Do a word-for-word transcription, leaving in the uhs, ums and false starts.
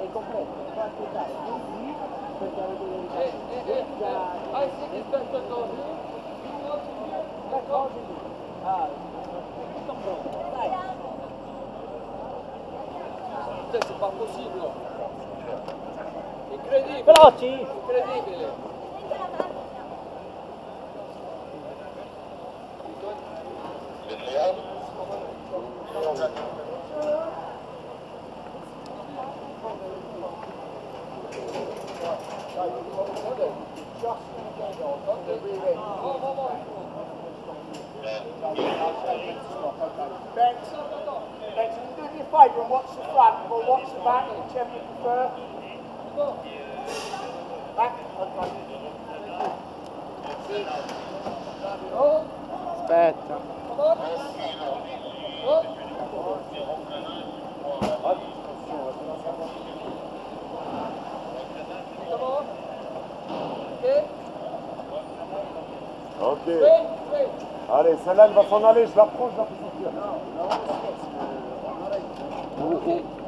è completo, non può aspettare così perché avete dei ritardi. Ah, sì, che aspetta così? Le cose lì. Ah, tutto pronto, dai. C'est pas possible. Incredibile. Veloci! Incredibile. Ben, Ben, can you do me a favour and watch the front or watch the back, whichever you prefer? Back? Okay. Aspetta. Ok. Allez, celle-là, elle va s'en aller, je l'approche, je la fais sortir. No, no,